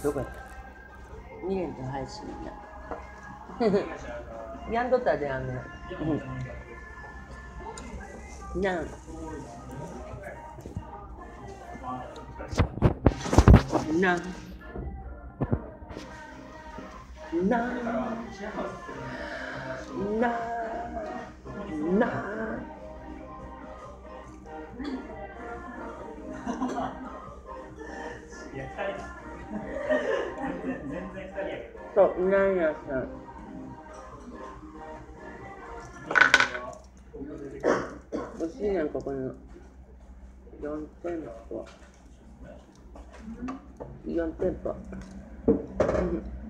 どこやった？2年と配信な。やんどったであんねん。なあ。なあ。なあ。なあ。なあ。そう、なんやさん。欲しいねん、ここの4店舗。4店舗。